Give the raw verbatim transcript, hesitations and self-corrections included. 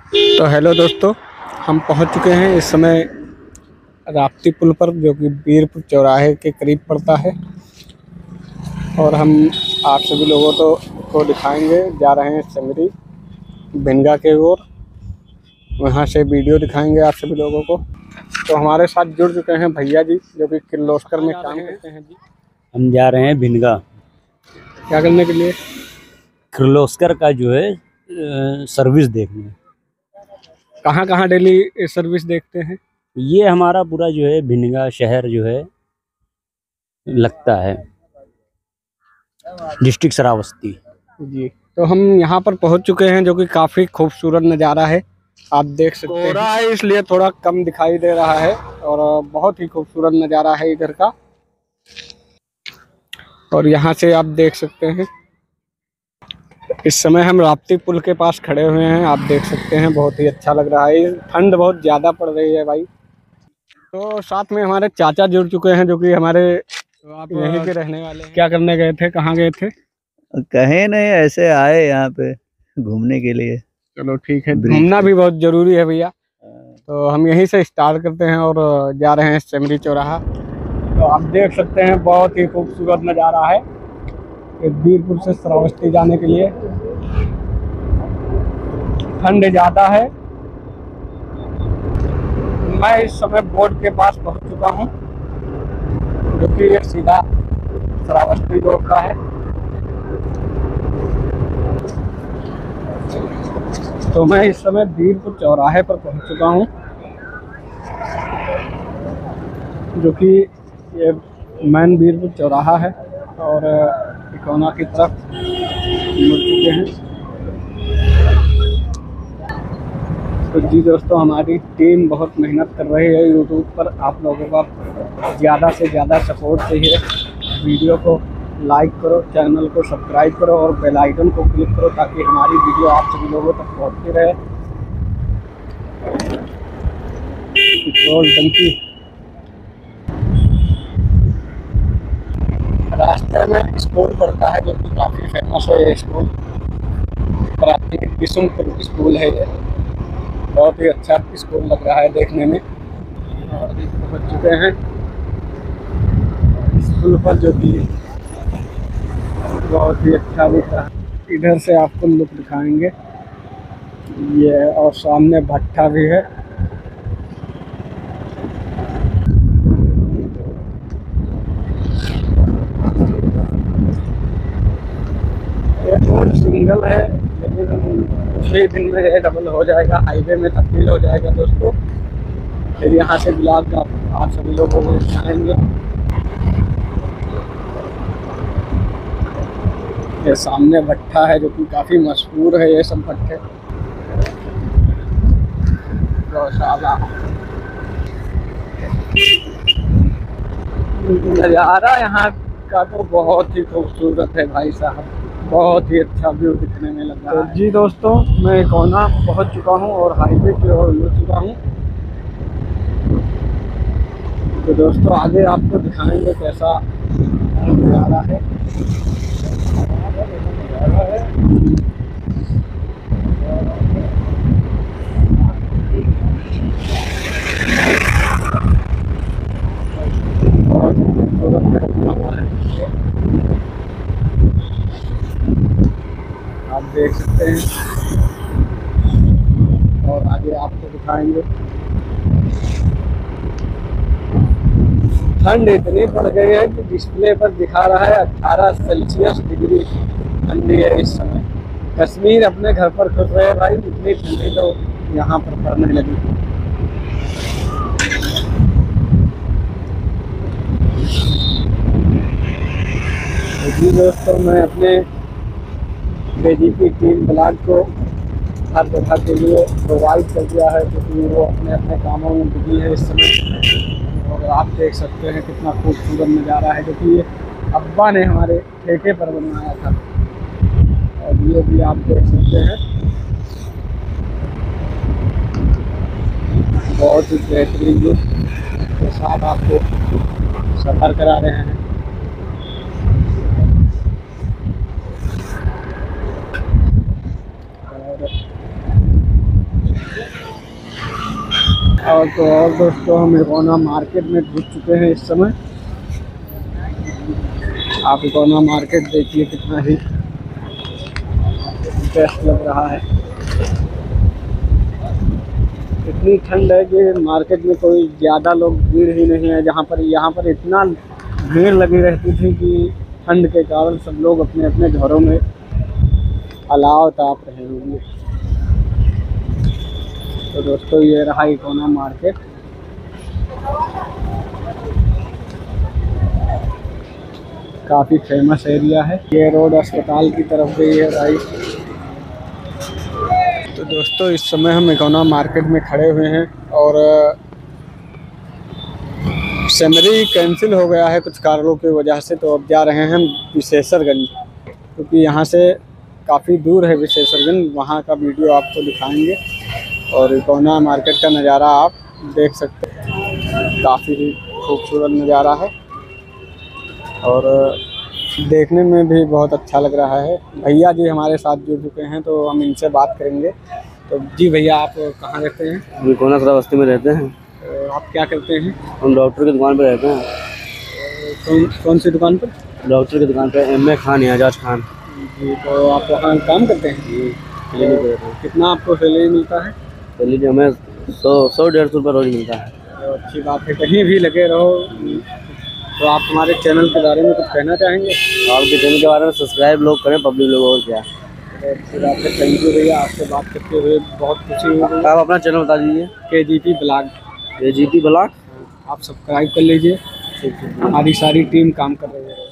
तो हेलो दोस्तों, हम पहुंच चुके हैं इस समय राप्ती पुल पर, जो कि बीरपुर चौराहे के करीब पड़ता है। और हम आप सभी लोगों तो को दिखाएंगे, जा रहे हैं सेमरी भिनगा के ओर, वहां से वीडियो दिखाएंगे आप सभी लोगों को। तो हमारे साथ जुड़ चुके हैं भैया जी, जो कि किर्लोस्कर में काम करते हैं जी। हम जा रहे हैं भिनगा क्या करने के लिए? किर्लोस्कर का जो है अ, सर्विस देखने। कहाँ कहाँ डेली सर्विस देखते हैं? ये हमारा पूरा जो है भिनगा शहर जो है लगता है, डिस्ट्रिक्ट श्रावस्ती जी। तो हम यहाँ पर पहुँच चुके हैं, जो कि काफ़ी खूबसूरत नज़ारा है। आप देख सकते हैं, कोहरा है इसलिए थोड़ा कम दिखाई दे रहा है, और बहुत ही खूबसूरत नज़ारा है इधर का। और यहाँ से आप देख सकते हैं, इस समय हम राप्ती पुल के पास खड़े हुए हैं। आप देख सकते हैं, बहुत ही अच्छा लग रहा है। ठंड बहुत ज़्यादा पड़ रही है भाई। तो साथ में हमारे चाचा जुड़ चुके हैं, जो कि हमारे तो आप यहीं के रहने वाले हैं। क्या करने गए थे, कहाँ गए थे? कहीं नहीं, ऐसे आए यहाँ पे घूमने के लिए। चलो ठीक है, घूमना भी बहुत जरूरी है भैया। तो हम यहीं से स्टार्ट करते हैं और जा रहे हैं सेमरी चौराहा। तो आप देख सकते हैं, बहुत ही खूबसूरत नज़ारा है बीरपुर से श्रावस्ती जाने के लिए। ठंड ज़्यादा है। मैं इस समय बोर्ड के पास पहुंच चुका हूं, जो कि ये सीधा श्रावस्ती रोड का है। तो मैं इस समय बीरपुर चौराहे पर पहुंच चुका हूं, जो कि ये मेन बीरपुर चौराहा है, और इकोना की तरफ मुड़ चुके हैं। तो जी दोस्तों, हमारी टीम बहुत मेहनत कर रही है यूट्यूब पर। आप लोगों का ज़्यादा से ज़्यादा सपोर्ट चाहिए। वीडियो को लाइक करो, चैनल को सब्सक्राइब करो और बेल आइकन को क्लिक करो, ताकि हमारी वीडियो आप सभी लोगों तक पहुंचती रहे। पेट्रोल टंकी रास्ते में स्कूल पड़ता है, जो कि काफ़ी फेमस है। ये स्कूल प्राथमिक किशुनपुर स्कूल है। ये बहुत ही अच्छा स्कूल लग रहा है देखने में। और पहुंच चुके हैं स्कूल पर, जो कि बहुत ही अच्छा दिख रहा है। इधर से आपको लुक दिखाएंगे ये, और सामने भट्ठा भी है। ये रोड सिंगल है, लेकिन कुछ ही दिन में ये डबल हो जाएगा, हाईवे में तब्दील हो जाएगा दोस्तों। फिर यहाँ से ब्लॉग आप, आप सभी लोगों को दिखाएंगे। ये सामने भट्ठा है, जो कि काफ़ी मशहूर है। ये सब भट्टे गौशाला। नज़ारा यहाँ का तो बहुत ही खूबसूरत है भाई साहब, बहुत ही अच्छा व्यू दिखने में लग रहा है। जी दोस्तों, मैं इकोना पहुँच चुका हूँ और हाईवे की ओर लुट चुका हूँ। तो दोस्तों, आगे आपको दिखाएंगे कैसा नज़ारा है। आप देख सकते हैं, और आगे आपको दिखाएंगे। ठंड इतनी पड़ गई है कि डिस्प्ले पर दिखा रहा है अठारह सेल्सियस डिग्री ठंडी है इस समय। कश्मीर अपने घर पर खुश रहे भाई, इतनी ठंडी तो यहाँ पर पड़ने लगी। जी दोस्तों, मैं अपने केजीपी टीम ब्लॉग को हर जगह के लिए प्रोवाइड कर दिया है, क्योंकि वो अपने अपने कामों में बिजी है इस समय। और आप देख सकते हैं कितना खूबसूरत नज़ारा है, जो कि ये अब्बा ने हमारे ठेके पर बनवाया था। और ये भी आप देख सकते हैं, बहुत ही बेहतरीन लुक के साथ आपको सफ़र करा रहे हैं। और तो और दोस्तों हम इकोना मार्केट में घुस चुके हैं इस समय। आप इकोना मार्केट देखिए कितना ही बेस्ट लग रहा है। इतनी ठंड है कि मार्केट में कोई ज़्यादा लोग भीड़ ही नहीं है। जहाँ पर यहाँ पर इतना भीड़ लगी रहती थी कि ठंड के कारण सब लोग अपने अपने घरों में अलाव ताप रहे होंगे। तो दोस्तों ये रहा इकोना मार्केट। काफ़ी फेमस एरिया है। ये रोड अस्पताल की तरफ गई है राइट। तो दोस्तों इस समय हम इकोना मार्केट में खड़े हुए हैं और सेमरी कैंसिल हो गया है कुछ कारणों की वजह से। तो अब जा रहे हैं हम विशेषरगंज, क्योंकि यहाँ से काफ़ी दूर है विशेषरगंज। वहाँ का वीडियो आपको दिखाएंगे और इकोना मार्केट का नज़ारा आप देख सकते हैं। काफ़ी ही खूबसूरत नज़ारा है और देखने में भी बहुत अच्छा लग रहा है। भैया जी हमारे साथ जुड़ चुके हैं तो हम इनसे बात करेंगे। तो जी भैया आप कहाँ रहते हैं? हम इकोना बस्ती में रहते हैं। तो आप क्या करते हैं? हम डॉक्टर की दुकान पर रहते हैं। कौन कौन सी दुकान पर? डॉक्टर की दुकान पर एम ए खान एजाज खान जी। तो आप वहाँ काम करते हैं? क्लिनिक पे रहते हैं। कितना आपको सैलरी मिलता है? सैलरी हमें सौ सौ डेढ़ सौ रुपये रोज मिलता है। तो अच्छी बात है, कहीं भी लगे रहो। तो आप हमारे चैनल के बारे में कुछ कहना चाहेंगे? आपके चैनल के बारे में सब्सक्राइब लोग करें, पब्लिक लोग, और क्या। तो अच्छी बात है। थैंक यू भैया, आपसे बात करते हुए बहुत खुशी हुई। आप अपना चैनल बता दीजिए। के G P blog. K G P blog आप सब्सक्राइब कर लीजिए। हमारी सारी टीम काम कर रही है।